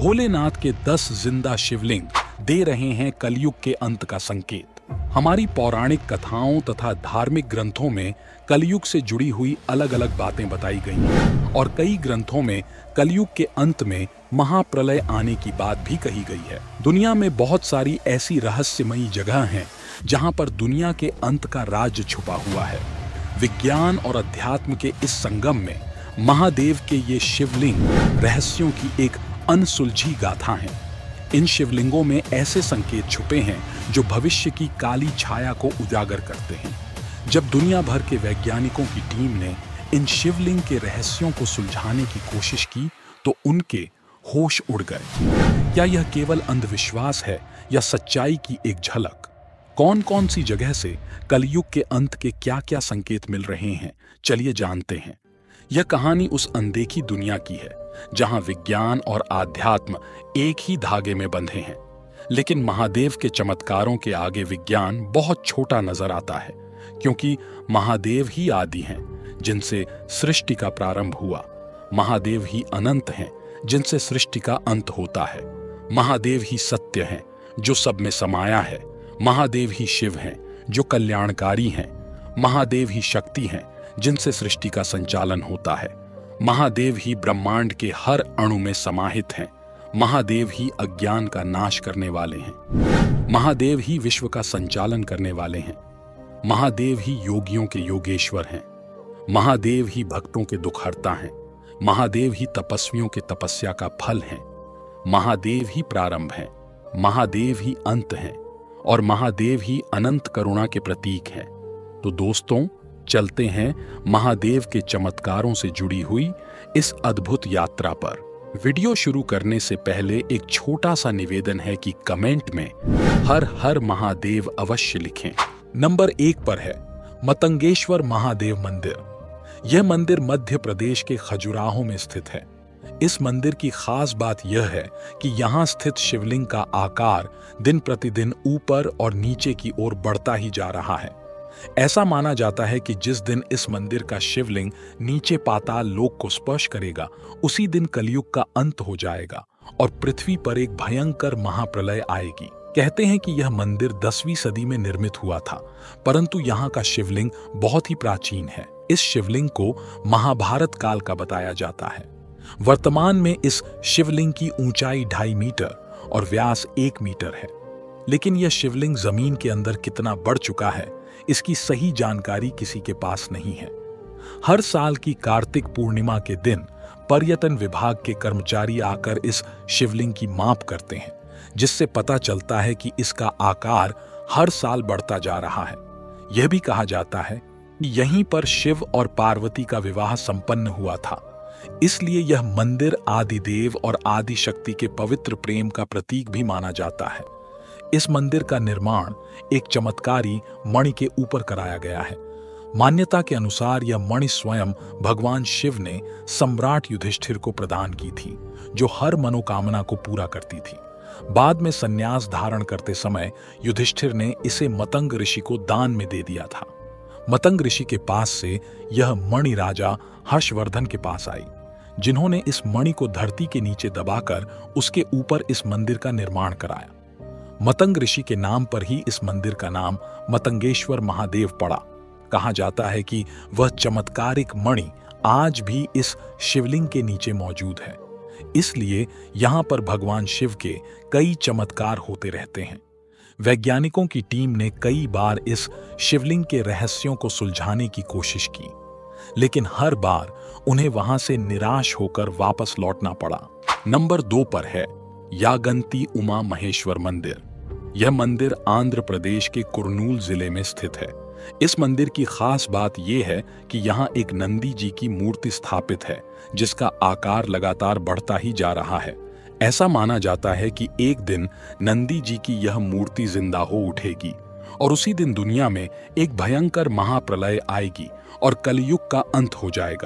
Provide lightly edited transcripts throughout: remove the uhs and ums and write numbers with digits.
भोलेनाथ के 10 जिंदा शिवलिंग दे रहे हैं कलयुग के अंत का संकेत। हमारी पौराणिक कथाओं तथा धार्मिक ग्रंथों में कलयुग से जुड़ी हुई अलग अलग बातें बताई गई हैं और कई ग्रंथों में कलयुग के अंत में महाप्रलय आने की बात भी कही गई है। दुनिया में बहुत सारी ऐसी रहस्यमयी जगह हैं जहां पर दुनिया के अंत का राज छुपा हुआ है। विज्ञान और अध्यात्म के इस संगम में महादेव के ये शिवलिंग रहस्यों की एक अनसुलझी गाथा हैं। इन शिवलिंगों में ऐसे संकेत छुपे हैं जो भविष्य की काली छाया को उजागर करते हैं। जब दुनिया भर के वैज्ञानिकों की टीम ने इन शिवलिंग के रहस्यों को सुलझाने की कोशिश की तो उनके होश उड़ गए। क्या यह केवल अंधविश्वास है या सच्चाई की एक झलक? कौन कौन सी जगह से कलयुग के अंत के क्या क्या संकेत मिल रहे हैं, चलिए जानते हैं। यह कहानी उस अनदेखी दुनिया की है जहां विज्ञान और आध्यात्म एक ही धागे में बंधे हैं, लेकिन महादेव के चमत्कारों के आगे विज्ञान बहुत छोटा नजर आता है, क्योंकि महादेव ही आदि हैं जिनसे सृष्टि का प्रारंभ हुआ। महादेव ही अनंत हैं जिनसे सृष्टि का अंत होता है। महादेव ही सत्य हैं जो सब में समाया है। महादेव ही शिव हैं जो कल्याणकारी हैं। महादेव ही शक्ति हैं जिनसे सृष्टि का संचालन होता है। महादेव ही ब्रह्मांड के हर अणु में समाहित हैं। महादेव ही अज्ञान का नाश करने वाले हैं। महादेव ही विश्व का संचालन करने वाले हैं। महादेव ही योगियों के योगेश्वर हैं। महादेव ही भक्तों के दुख हरता हैं। महादेव ही तपस्वियों के तपस्या का फल हैं। महादेव ही प्रारंभ हैं। महादेव ही अंत हैं और महादेव ही अनंत करुणा के प्रतीक हैं। तो दोस्तों, चलते हैं महादेव के चमत्कारों से जुड़ी हुई इस अद्भुत यात्रा पर। वीडियो शुरू करने से पहले एक छोटा सा निवेदन है कि कमेंट में हर हर महादेव अवश्य लिखें। नंबर 1 पर है मतंगेश्वर महादेव मंदिर। यह मंदिर मध्य प्रदेश के खजुराहो में स्थित है। इस मंदिर की खास बात यह है कि यहाँ स्थित शिवलिंग का आकार दिन प्रतिदिन ऊपर और नीचे की ओर बढ़ता ही जा रहा है। ऐसा माना जाता है कि जिस दिन इस मंदिर का शिवलिंग नीचे पाताल लोक को स्पर्श करेगा, उसी दिन कलयुग का अंत हो जाएगा और पृथ्वी पर एक भयंकर महाप्रलय आएगी। कहते हैं कि यह मंदिर 10वीं सदी में निर्मित हुआ था, परंतु यहाँ का शिवलिंग बहुत ही प्राचीन है। इस शिवलिंग को महाभारत काल का बताया जाता है। वर्तमान में इस शिवलिंग की ऊंचाई 2.5 मीटर और व्यास 1 मीटर है, लेकिन यह शिवलिंग जमीन के अंदर कितना बढ़ चुका है, इसकी सही जानकारी किसी के पास नहीं है। हर साल की कार्तिक पूर्णिमा के दिन पर्यटन विभाग के कर्मचारी आकर इस शिवलिंग की माप करते हैं, जिससे पता चलता है कि इसका आकार हर साल बढ़ता जा रहा है। यह भी कहा जाता है कि यहीं पर शिव और पार्वती का विवाह संपन्न हुआ था, इसलिए यह मंदिर आदिदेव और आदि शक्ति के पवित्र प्रेम का प्रतीक भी माना जाता है। इस मंदिर का निर्माण एक चमत्कारी मणि के ऊपर कराया गया है। मान्यता के अनुसार यह मणि स्वयं भगवान शिव ने सम्राट युधिष्ठिर को प्रदान की थी, जो हर मनोकामना को पूरा करती थी। बाद में संन्यास धारण करते समय युधिष्ठिर ने इसे मतंग ऋषि को दान में दे दिया था। मतंग ऋषि के पास से यह मणि राजा हर्षवर्धन के पास आई, जिन्होंने इस मणि को धरती के नीचे दबाकर उसके ऊपर इस मंदिर का निर्माण कराया। मतंग ऋषि के नाम पर ही इस मंदिर का नाम मतंगेश्वर महादेव पड़ा। कहा जाता है कि वह चमत्कारिक मणि आज भी इस शिवलिंग के नीचे मौजूद है, इसलिए यहाँ पर भगवान शिव के कई चमत्कार होते रहते हैं। वैज्ञानिकों की टीम ने कई बार इस शिवलिंग के रहस्यों को सुलझाने की कोशिश की, लेकिन हर बार उन्हें वहां से निराश होकर वापस लौटना पड़ा। नंबर 2 पर है यागंती उमा महेश्वर मंदिर। यह मंदिर आंध्र प्रदेश के कुर्नूल जिले में स्थित है। इस मंदिर की खास बात यह है कि यहाँ एक नंदी जी की मूर्ति स्थापित है, जिसका आकार लगातार बढ़ता ही जा रहा है। ऐसा माना जाता है कि एक दिन नंदी जी की यह मूर्ति जिंदा हो उठेगी और उसी दिन दुनिया में एक भयंकर महाप्रलय आएगी और कलयुग का अंत हो जाएगा।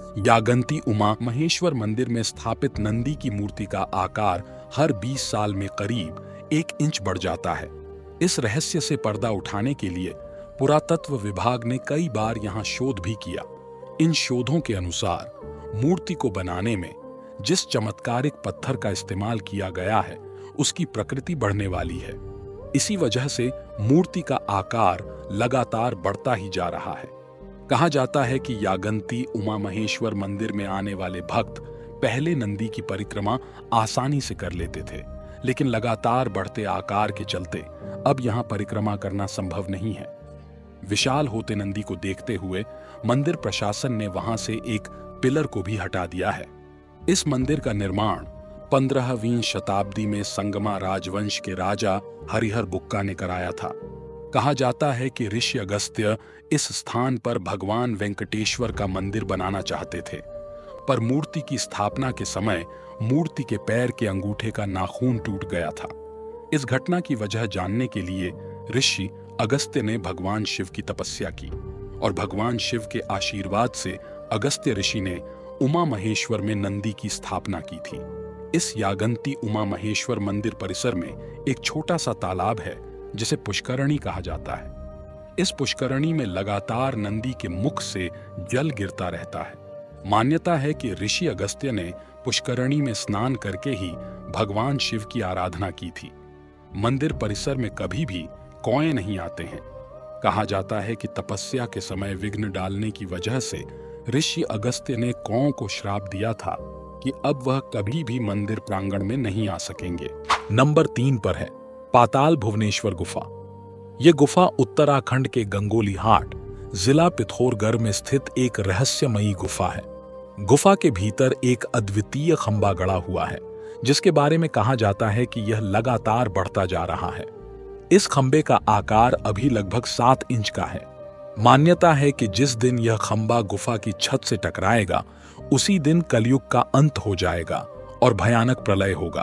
यागंती उमा महेश्वर मंदिर में स्थापित नंदी की मूर्ति का आकार हर 20 साल में करीब 1 इंच बढ़ जाता है। इस रहस्य से पर्दा उठाने के लिए पुरातत्व विभाग ने कई बार यहाँ शोध भी किया। इन शोधों के अनुसार मूर्ति को बनाने में जिस चमत्कारिक पत्थर का इस्तेमाल किया गया है उसकी प्रकृति बढ़ने वाली है। इसी वजह से मूर्ति का आकार लगातार बढ़ता ही जा रहा है। कहा जाता है कि यागंती उमा महेश्वर मंदिर में आने वाले भक्त पहले नंदी की परिक्रमा आसानी से कर लेते थे, लेकिन लगातार बढ़ते आकार के चलते अब यहां परिक्रमा करना संभव नहीं है। विशाल होते नंदी को देखते हुए मंदिर प्रशासन ने वहां से एक पिलर को भी हटा दिया है। इस मंदिर का निर्माण 15वीं शताब्दी में संगमा राजवंश के राजा हरिहर बुक्का ने कराया था। कहा जाता है कि ऋषि अगस्त्य इस स्थान पर भगवान वेंकटेश्वर का मंदिर बनाना चाहते थे, पर मूर्ति की स्थापना के समय मूर्ति के पैर के अंगूठे का नाखून टूट गया था। इस घटना की वजह जानने के लिए ऋषि अगस्त्य ने भगवान शिव की तपस्या की और भगवान शिव के आशीर्वाद से अगस्त्य ऋषि ने उमा महेश्वर में नंदी की स्थापना की थी। इस यागंती उमा महेश्वर मंदिर परिसर में एक छोटा सा तालाब है जिसे पुष्करणी कहा जाता है। इस पुष्करणी में लगातार नंदी के मुख से जल गिरता रहता है। मान्यता है कि ऋषि अगस्त्य ने पुष्करणी में स्नान करके ही भगवान शिव की आराधना की थी। मंदिर परिसर में कभी भी कौए नहीं आते हैं। कहा जाता है कि तपस्या के समय विघ्न डालने की वजह से ऋषि अगस्त्य ने कौओं को श्राप दिया था कि अब वह कभी भी मंदिर प्रांगण में नहीं आ सकेंगे। नंबर 3 पर है पाताल भुवनेश्वर गुफा। यह गुफा उत्तराखंड के गंगोली हाट जिला पिथौरगढ़ में स्थित एक रहस्यमयी गुफा है। गुफा के भीतर एक अद्वितीय खंबा गड़ा हुआ है जिसके बारे में कहा जाता है कि यह लगातार बढ़ता जा रहा है। इस खंबे का आकार अभी लगभग 7 इंच का है। मान्यता है कि जिस दिन यह खंबा गुफा की छत से टकराएगा उसी दिन कलयुग का अंत हो जाएगा और भयानक प्रलय होगा।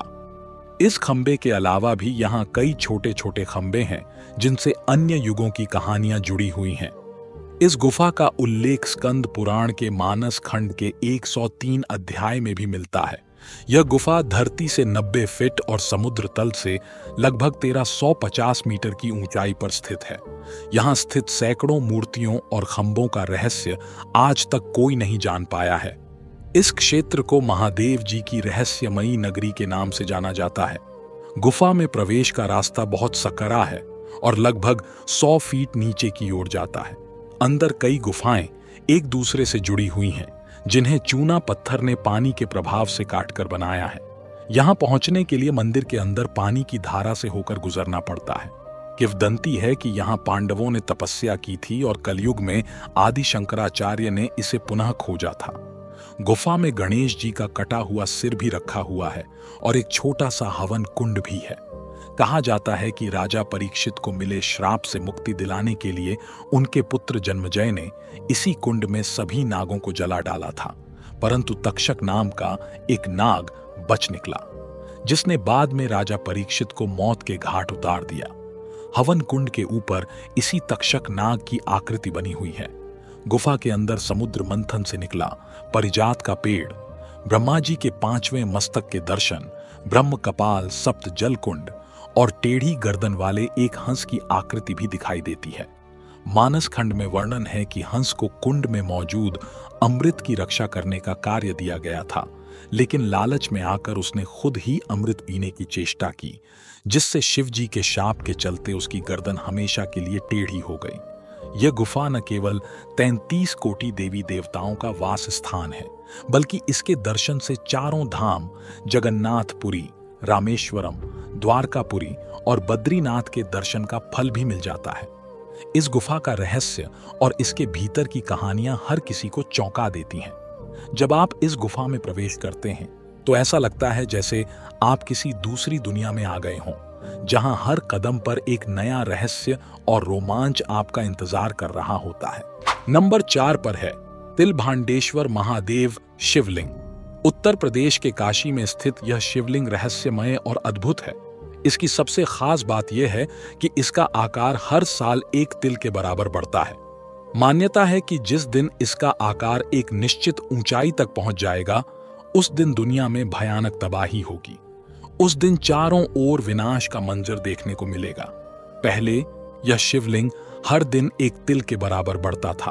इस खंबे के अलावा भी यहाँ कई छोटे छोटे खंबे हैं जिनसे अन्य युगों की कहानियां जुड़ी हुई हैं। इस गुफा का उल्लेख स्कंद पुराण के मानस खंड के 103 अध्याय में भी मिलता है। यह गुफा धरती से 90 फीट और समुद्र तल से लगभग 1350 मीटर की ऊंचाई पर स्थित है। यहाँ स्थित सैकड़ों मूर्तियों और खंभों का रहस्य आज तक कोई नहीं जान पाया है। इस क्षेत्र को महादेव जी की रहस्यमयी नगरी के नाम से जाना जाता है। गुफा में प्रवेश का रास्ता बहुत सकरा है और लगभग 100 फीट नीचे की ओर जाता है। अंदर कई गुफाएं एक दूसरे से जुड़ी हुई हैं जिन्हें चूना पत्थर ने पानी के प्रभाव से काटकर बनाया है। यहां पहुंचने के लिए मंदिर के अंदर पानी की धारा से होकर गुजरना पड़ता है। किंवदंती है कि यहां पांडवों ने तपस्या की थी और कलयुग में आदि शंकराचार्य ने इसे पुनः खोजा था। गुफा में गणेश जी का कटा हुआ सिर भी रखा हुआ है और एक छोटा सा हवन कुंड भी है। कहा जाता है कि राजा परीक्षित को मिले श्राप से मुक्ति दिलाने के लिए उनके पुत्र जन्मजय ने इसी कुंड में सभी नागों को जला डाला था, परंतु तक्षक नाम का एक नाग बच निकला जिसने बाद में राजा परीक्षित को मौत के घाट उतार दिया। हवन कुंड के ऊपर इसी तक्षक नाग की आकृति बनी हुई है। गुफा के अंदर समुद्र मंथन से निकला परिजात का पेड़, ब्रह्मा जी के 5वें मस्तक के दर्शन, ब्रह्म कपाल सप्त जल कुंड और टेढ़ी गर्दन वाले एक हंस की आकृति भी दिखाई देती है। मानस खंड में वर्णन है कि हंस को कुंड में मौजूद अमृत की रक्षा करने का कार्य दिया गया था, लेकिन लालच में आकर उसने खुद ही अमृत पीने की चेष्टा की, जिससे शिव जी के शाप के चलते उसकी गर्दन हमेशा के लिए टेढ़ी हो गई। यह गुफा न केवल 33 कोटि देवी देवताओं का वास स्थान है, बल्कि इसके दर्शन से चारों धाम जगन्नाथपुरी, रामेश्वरम, द्वारकापुरी और बद्रीनाथ के दर्शन का फल भी मिल जाता है। इस गुफा का रहस्य और इसके भीतर की कहानियां हर किसी को चौंका देती हैं। जब आप इस गुफा में प्रवेश करते हैं तो ऐसा लगता है जैसे आप किसी दूसरी दुनिया में आ गए हों, जहां हर कदम पर एक नया रहस्य और रोमांच आपका इंतजार कर रहा होता है। नंबर 4 पर है तिलभांडेश्वर महादेव शिवलिंग। उत्तर प्रदेश के काशी में स्थित यह शिवलिंग रहस्यमय और अद्भुत है। इसकी सबसे खास बात यह है कि इसका आकार हर साल एक तिल के बराबर बढ़ता है। मान्यता है कि जिस दिन इसका आकार एक निश्चित ऊंचाई तक पहुंच जाएगा, उस दिन दुनिया में भयानक तबाही होगी। उस दिन चारों ओर विनाश का मंजर देखने को मिलेगा। पहले यह शिवलिंग हर दिन एक तिल के बराबर बढ़ता था,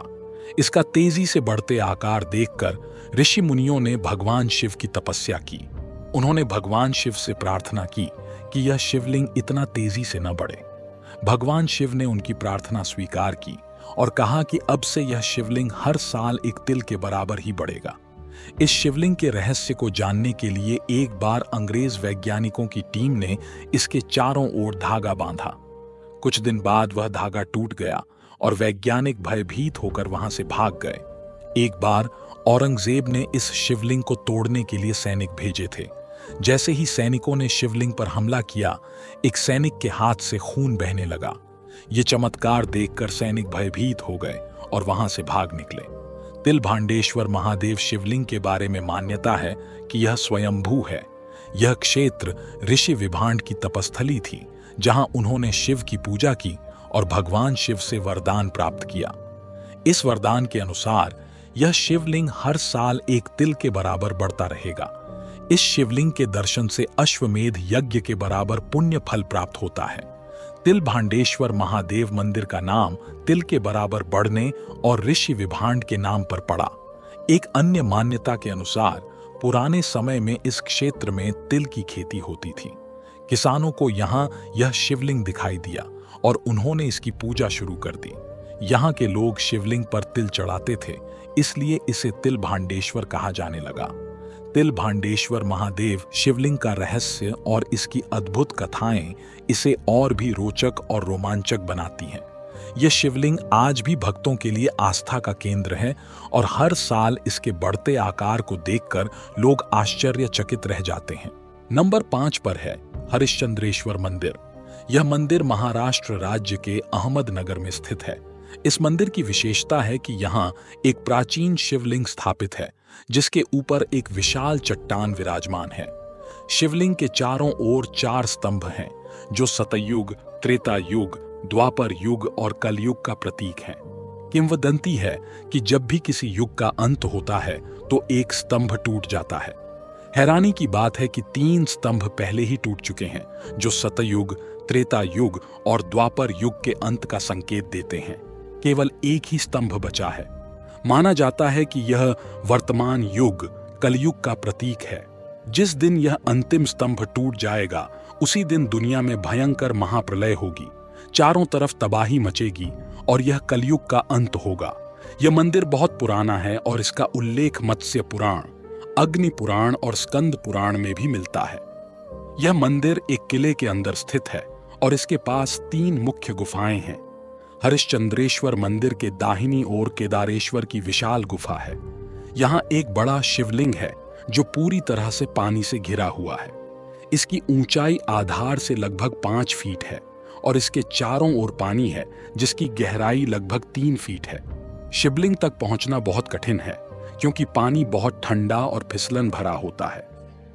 इसका तेजी से बढ़ते आकार देखकर ऋषि मुनियों ने भगवान शिव की तपस्या की। उन्होंने भगवान शिव से प्रार्थना की कि यह शिवलिंग इतना तेजी से न बढ़े। भगवान शिव ने उनकी प्रार्थना स्वीकार की और कहा कि अब से यह शिवलिंग हर साल एक तिल के बराबर ही बढ़ेगा। इस शिवलिंग के रहस्य को जानने के लिए एक बार अंग्रेज वैज्ञानिकों की टीम ने इसके चारों ओर धागा बांधा। कुछ दिन बाद वह धागा टूट गया और वैज्ञानिक भयभीत होकर वहां से भाग गए। एक बार औरंगजेब ने इस शिवलिंग को तोड़ने के लिए सैनिक भेजे थे। जैसे ही सैनिकों ने शिवलिंग पर हमला किया, एक सैनिक के हाथ से खून बहने लगा। ये चमत्कार देखकर सैनिक भयभीत हो गए और वहां से भाग निकले। तिलभांडेश्वर महादेव शिवलिंग के बारे में मान्यता है कि यह स्वयंभू है। यह क्षेत्र ऋषि विभांड की तपस्थली थी, जहां उन्होंने शिव की पूजा की और भगवान शिव से वरदान प्राप्त किया। इस वरदान के अनुसार यह शिवलिंग हर साल एक तिल के बराबर बढ़ता रहेगा। इस शिवलिंग के दर्शन से अश्वमेध यज्ञ के बराबर पुण्य फल प्राप्त होता है। तिलभांडेश्वर महादेव मंदिर का नाम तिल के बराबर बढ़ने और ऋषि विभांड के नाम पर पड़ा। एक अन्य मान्यता के अनुसार पुराने समय में इस क्षेत्र में तिल की खेती होती थी। किसानों को यहाँ यह शिवलिंग दिखाई दिया और उन्होंने इसकी पूजा शुरू कर दी। यहाँ के लोग शिवलिंग पर तिल चढ़ाते थे, इसलिए इसे तिलभांडेश्वर कहा जाने लगा। तिलभांडेश्वर महादेव शिवलिंग का रहस्य और इसकी अद्भुत कथाएं इसे और भी रोचक और रोमांचक बनाती हैं। यह शिवलिंग आज भी भक्तों के लिए आस्था का केंद्र है और हर साल इसके बढ़ते आकार को देखकर लोग आश्चर्यचकित रह जाते हैं। नंबर 5 पर है हरिश्चंद्रेश्वर मंदिर। यह मंदिर महाराष्ट्र राज्य के अहमदनगर में स्थित है। इस मंदिर की विशेषता है कि यहाँ एक प्राचीन शिवलिंग स्थापित है, जिसके ऊपर एक विशाल चट्टान विराजमान है। शिवलिंग के चारों ओर 4 स्तंभ हैं, जो सतयुग, त्रेता युग, द्वापर युग और कलयुग का प्रतीक हैं। किंवदंती है कि जब भी किसी युग का अंत होता है तो एक स्तंभ टूट जाता है। हैरानी की बात है कि 3 स्तंभ पहले ही टूट चुके हैं, जो सतयुग, त्रेता युग और द्वापर युग के अंत का संकेत देते हैं। केवल एक ही स्तंभ बचा है। माना जाता है कि यह वर्तमान युग कलयुग का प्रतीक है। जिस दिन यह अंतिम स्तंभ टूट जाएगा, उसी दिन दुनिया में भयंकर महाप्रलय होगी, चारों तरफ तबाही मचेगी और यह कलयुग का अंत होगा। यह मंदिर बहुत पुराना है और इसका उल्लेख मत्स्य पुराण, अग्नि पुराण और स्कंद पुराण में भी मिलता है। यह मंदिर एक किले के अंदर स्थित है और इसके पास 3 मुख्य गुफाएं हैं। हरिश्चंद्रेश्वर मंदिर के दाहिनी ओर केदारेश्वर की विशाल गुफा है। यहाँ एक बड़ा शिवलिंग है जो पूरी तरह से पानी से घिरा हुआ है। इसकी ऊंचाई आधार से लगभग 5 फीट है और इसके चारों ओर पानी है, जिसकी गहराई लगभग 3 फीट है। शिवलिंग तक पहुंचना बहुत कठिन है, क्योंकि पानी बहुत ठंडा और फिसलन भरा होता है।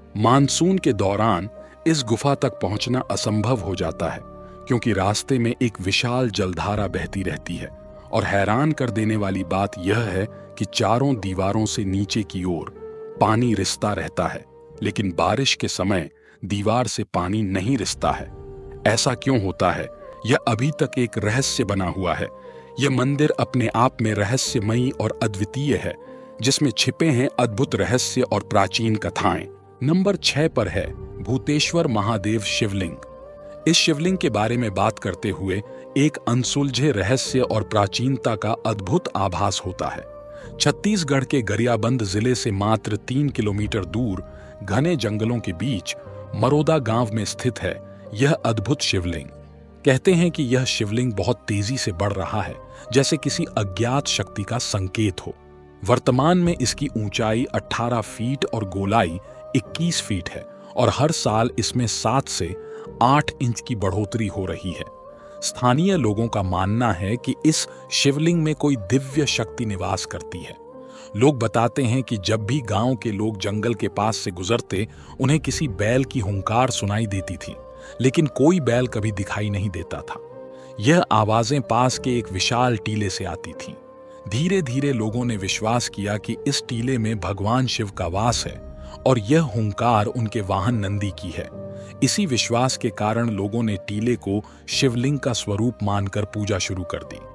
मानसून के दौरान इस गुफा तक पहुंचना असंभव हो जाता है, क्योंकि रास्ते में एक विशाल जलधारा बहती रहती है। और हैरान कर देने वाली बात यह है कि चारों दीवारों से नीचे की ओर पानी रिसता रहता है, लेकिन बारिश के समय दीवार से पानी नहीं रिसता है। ऐसा क्यों होता है, यह अभी तक एक रहस्य बना हुआ है। यह मंदिर अपने आप में रहस्यमयी और अद्वितीय है, जिसमें छिपे हैं अद्भुत रहस्य और प्राचीन कथाएं। नंबर 6 पर है भूतेश्वर महादेव शिवलिंग। इस शिवलिंग के बारे में बात करते हुए एक अनसुलझे रहस्य और प्राचीनता का अद्भुत आभास होता है। छत्तीसगढ़ के गरियाबंद जिले से मात्र 3 किलोमीटर दूर घने जंगलों के बीच मरोदा गांव में स्थित है यह अद्भुत शिवलिंग। कहते हैं कि यह शिवलिंग बहुत तेजी से बढ़ रहा है, जैसे किसी अज्ञात शक्ति का संकेत हो। वर्तमान में इसकी ऊंचाई 18 फीट और गोलाई 21 फीट है और हर साल इसमें 7 से 8 इंच की बढ़ोतरी हो रही है। स्थानीय लोगों का मानना है कि इस शिवलिंग में कोई दिव्य शक्ति निवास करती है। लोग बताते हैं कि जब भी गांव के लोग जंगल के पास से गुजरते, उन्हें किसी बैल की हुंकार सुनाई देती थी, लेकिन कोई बैल कभी दिखाई नहीं देता था। यह आवाजें पास के एक विशाल टीले से आती थीं। धीरे धीरे लोगों ने विश्वास किया कि इस टीले में भगवान शिव का वास है और यह हुंकार उनके वाहन नंदी की है। इसी विश्वास के कारण लोगों ने टीले को शिवलिंग का स्वरूप मानकर पूजा शुरू कर दी।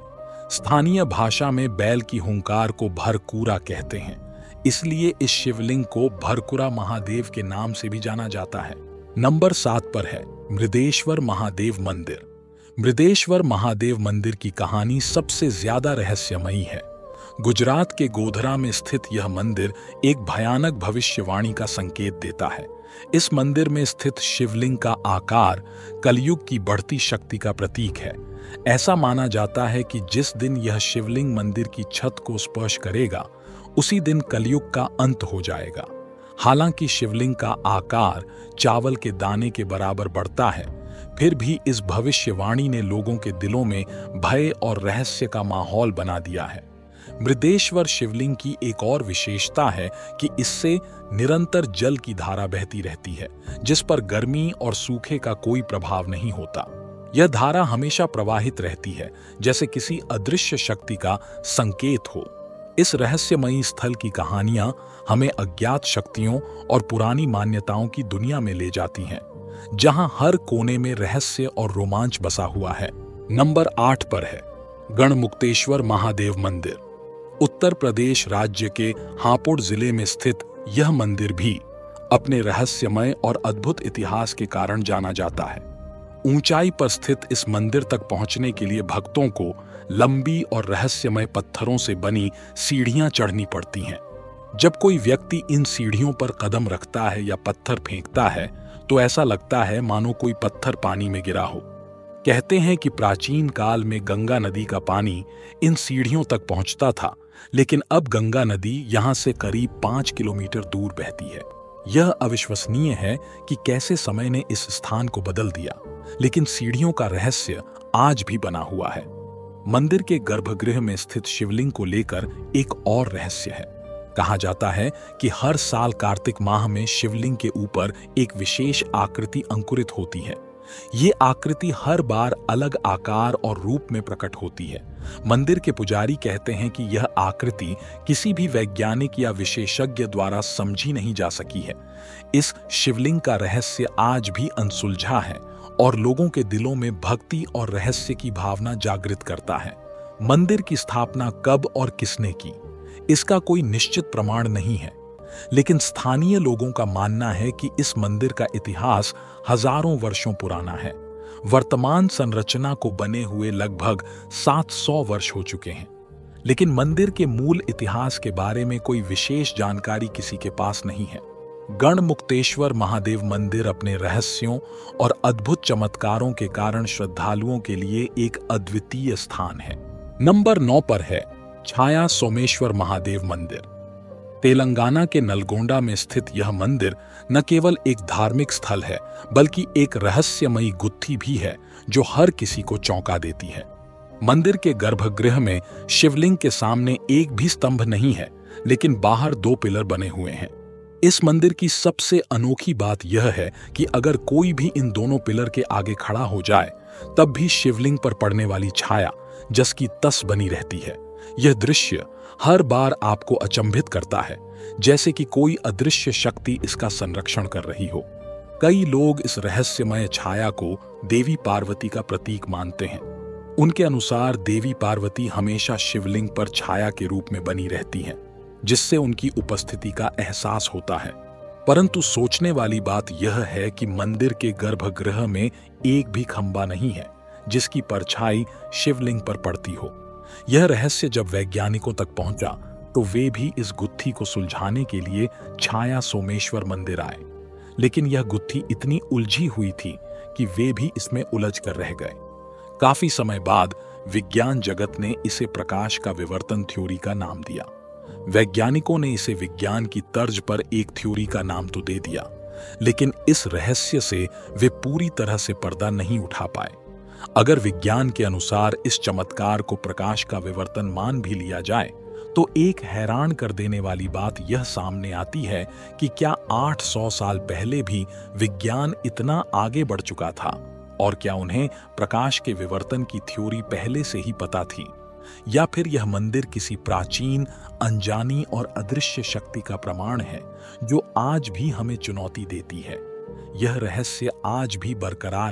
स्थानीय भाषा में बैल की हुंकार को भरकूरा कहते हैं, इसलिए इस शिवलिंग को भरकुरा महादेव के नाम से भी जाना जाता है। नंबर 7 पर है मृदेश्वर महादेव मंदिर। मृदेश्वर महादेव मंदिर की कहानी सबसे ज्यादा रहस्यमयी है। गुजरात के गोधरा में स्थित यह मंदिर एक भयानक भविष्यवाणी का संकेत देता है। इस मंदिर में स्थित शिवलिंग का आकार कलयुग की बढ़ती शक्ति का प्रतीक है। ऐसा माना जाता है कि जिस दिन यह शिवलिंग मंदिर की छत को स्पर्श करेगा, उसी दिन कलयुग का अंत हो जाएगा। हालांकि शिवलिंग का आकार चावल के दाने के बराबर बढ़ता है, फिर भी इस भविष्यवाणी ने लोगों के दिलों में भय और रहस्य का माहौल बना दिया है। मृदेश्वर शिवलिंग की एक और विशेषता है कि इससे निरंतर जल की धारा बहती रहती है, जिस पर गर्मी और सूखे का कोई प्रभाव नहीं होता। यह धारा हमेशा प्रवाहित रहती है, जैसे किसी अदृश्य शक्ति का संकेत हो। इस रहस्यमयी स्थल की कहानियां हमें अज्ञात शक्तियों और पुरानी मान्यताओं की दुनिया में ले जाती हैं, जहां हर कोने में रहस्य और रोमांच बसा हुआ है। नंबर 8 पर है गढ़मुक्तेश्वर महादेव मंदिर। उत्तर प्रदेश राज्य के हापुड़ जिले में स्थित यह मंदिर भी अपने रहस्यमय और अद्भुत इतिहास के कारण जाना जाता है। ऊंचाई पर स्थित इस मंदिर तक पहुंचने के लिए भक्तों को लंबी और रहस्यमय पत्थरों से बनी सीढ़ियां चढ़नी पड़ती हैं। जब कोई व्यक्ति इन सीढ़ियों पर कदम रखता है या पत्थर फेंकता है, तो ऐसा लगता है मानो कोई पत्थर पानी में गिरा हो। कहते हैं कि प्राचीन काल में गंगा नदी का पानी इन सीढ़ियों तक पहुंचता था, लेकिन अब गंगा नदी यहां से करीब 5 किलोमीटर दूर बहती है। यह अविश्वसनीय है कि कैसे समय ने इस स्थान को बदल दिया, लेकिन सीढ़ियों का रहस्य आज भी बना हुआ है। मंदिर के गर्भगृह में स्थित शिवलिंग को लेकर एक और रहस्य है। कहा जाता है कि हर साल कार्तिक माह में शिवलिंग के ऊपर एक विशेष आकृति अंकुरित होती है। ये आकृति हर बार अलग आकार और रूप में प्रकट होती है। मंदिर के पुजारी कहते हैं कि यह आकृति किसी भी वैज्ञानिक या विशेषज्ञ द्वारा समझी नहीं जा सकी है। इस शिवलिंग का रहस्य आज भी अनसुलझा है और लोगों के दिलों में भक्ति और रहस्य की भावना जागृत करता है। मंदिर की स्थापना कब और किसने की, इसका कोई निश्चित प्रमाण नहीं है, लेकिन स्थानीय लोगों का मानना है कि इस मंदिर का इतिहास हजारों वर्षों पुराना है। वर्तमान संरचना को बने हुए लगभग 700 वर्ष हो चुके हैं, लेकिन मंदिर के मूल इतिहास के बारे में कोई विशेष जानकारी किसी के पास नहीं है। गढ़मुक्तेश्वर महादेव मंदिर अपने रहस्यों और अद्भुत चमत्कारों के कारण श्रद्धालुओं के लिए एक अद्वितीय स्थान है। नंबर 9 पर है छाया सोमेश्वर महादेव मंदिर। तेलंगाना के नलगोंडा में स्थित यह मंदिर न केवल एक धार्मिक स्थल है, बल्कि एक रहस्यमयी गुत्थी भी है जो हर किसी को चौंका देती है। मंदिर के गर्भगृह में शिवलिंग के सामने एक भी स्तंभ नहीं है, लेकिन बाहर 2 पिलर बने हुए हैं। इस मंदिर की सबसे अनोखी बात यह है कि अगर कोई भी इन दोनों पिलर के आगे खड़ा हो जाए, तब भी शिवलिंग पर पड़ने वाली छाया जस की तस बनी रहती है। यह दृश्य हर बार आपको अचंभित करता है, जैसे कि कोई अदृश्य शक्ति इसका संरक्षण कर रही हो। कई लोग इस रहस्यमय छाया को देवी पार्वती का प्रतीक मानते हैं। उनके अनुसार देवी पार्वती हमेशा शिवलिंग पर छाया के रूप में बनी रहती हैं, जिससे उनकी उपस्थिति का एहसास होता है। परंतु सोचने वाली बात यह है कि मंदिर के गर्भगृह में एक भी खंबा नहीं है जिसकी परछाई शिवलिंग पर पड़ती हो। यह रहस्य जब वैज्ञानिकों तक पहुंचा, तो वे भी इस गुत्थी को सुलझाने के लिए छाया सोमेश्वर मंदिर आए, लेकिन यह गुत्थी इतनी उलझी हुई थी कि वे भी इसमें उलझ कर रह गए। काफी समय बाद विज्ञान जगत ने इसे प्रकाश का विवर्तन थ्योरी का नाम दिया। वैज्ञानिकों ने इसे विज्ञान की तर्ज पर एक थ्योरी का नाम तो दे दिया, लेकिन इस रहस्य से वे पूरी तरह से पर्दा नहीं उठा पाए। अगर विज्ञान के अनुसार इस चमत्कार को प्रकाश का विवर्तन मान भी लिया जाए, तो एक हैरान कर देने वाली बात यह सामने आती है कि क्या 800 साल पहले भी विज्ञान इतना आगे बढ़ चुका था, और क्या उन्हें प्रकाश के विवर्तन की थ्योरी पहले से ही पता थी, या फिर यह मंदिर किसी प्राचीन, अनजानी और अदृश्य शक्ति का प्रमाण है जो आज भी हमें चुनौती देती है। यह रहस्य आज भी बरकरार है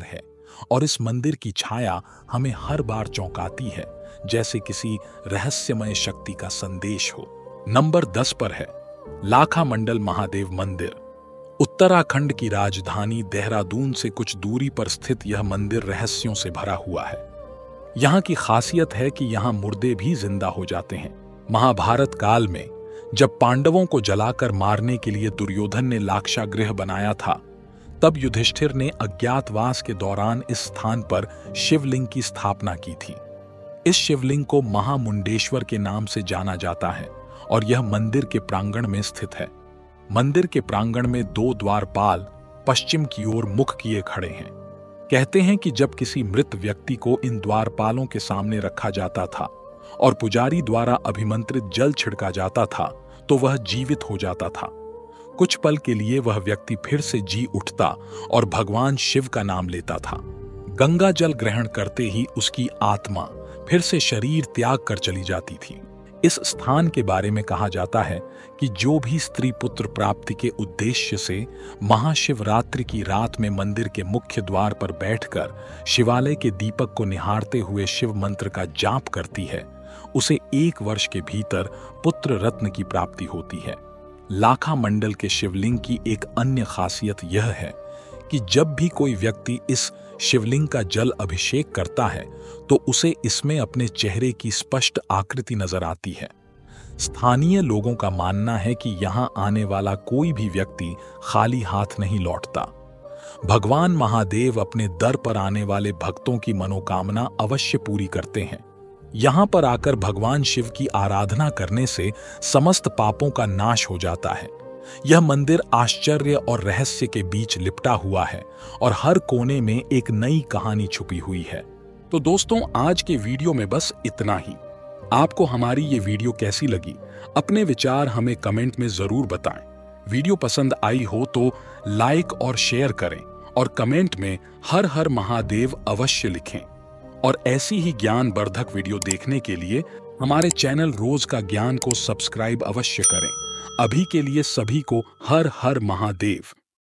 और इस मंदिर की छाया हमें हर बार चौंकाती है, जैसे किसी रहस्यमय शक्ति का संदेश हो। नंबर 10 पर है लाखा मंडल महादेव मंदिर। उत्तराखंड की राजधानी देहरादून से कुछ दूरी पर स्थित यह मंदिर रहस्यों से भरा हुआ है। यहाँ की खासियत है कि यहाँ मुर्दे भी जिंदा हो जाते हैं। महाभारत काल में जब पांडवों को जलाकर मारने के लिए दुर्योधन ने लाक्षागृह बनाया था, तब युधिष्ठिर ने अज्ञातवास के दौरान इस स्थान पर शिवलिंग की स्थापना की थी। इस शिवलिंग को महामुंडेश्वर के नाम से जाना जाता है और यह मंदिर के प्रांगण में स्थित है। मंदिर के प्रांगण में 2 द्वारपाल पश्चिम की ओर मुख किए खड़े हैं। कहते हैं कि जब किसी मृत व्यक्ति को इन द्वारपालों के सामने रखा जाता था और पुजारी द्वारा अभिमंत्रित जल छिड़का जाता था, तो वह जीवित हो जाता था। कुछ पल के लिए वह व्यक्ति फिर से जी उठता और भगवान शिव का नाम लेता था। गंगा जल ग्रहण करते ही उसकी आत्मा फिर से शरीर त्याग कर चली जाती थी। इस स्थान के बारे में कहा जाता है कि जो भी स्त्री पुत्र प्राप्ति के उद्देश्य से महाशिवरात्रि की रात में मंदिर के मुख्य द्वार पर बैठकर शिवालय के दीपक को निहारते हुए शिव मंत्र का जाप करती है, उसे 1 वर्ष के भीतर पुत्र रत्न की प्राप्ति होती है। लाखा मंडल के शिवलिंग की एक अन्य खासियत यह है कि जब भी कोई व्यक्ति इस शिवलिंग का जल अभिषेक करता है तो उसे इसमें अपने चेहरे की स्पष्ट आकृति नजर आती है। स्थानीय लोगों का मानना है कि यहाँ आने वाला कोई भी व्यक्ति खाली हाथ नहीं लौटता। भगवान महादेव अपने दर पर आने वाले भक्तों की मनोकामना अवश्य पूरी करते हैं। यहाँ पर आकर भगवान शिव की आराधना करने से समस्त पापों का नाश हो जाता है। यह मंदिर आश्चर्य और रहस्य के बीच लिपटा हुआ है और हर कोने में एक नई कहानी छुपी हुई है। तो दोस्तों, आज के वीडियो में बस इतना ही। आपको हमारी ये वीडियो कैसी लगी, अपने विचार हमें कमेंट में जरूर बताएं। वीडियो पसंद आई हो तो लाइक और शेयर करें और कमेंट में हर हर महादेव अवश्य लिखें। और ऐसी ही ज्ञानवर्धक वीडियो देखने के लिए हमारे चैनल रोज का ज्ञान को सब्सक्राइब अवश्य करें। अभी के लिए सभी को हर हर महादेव।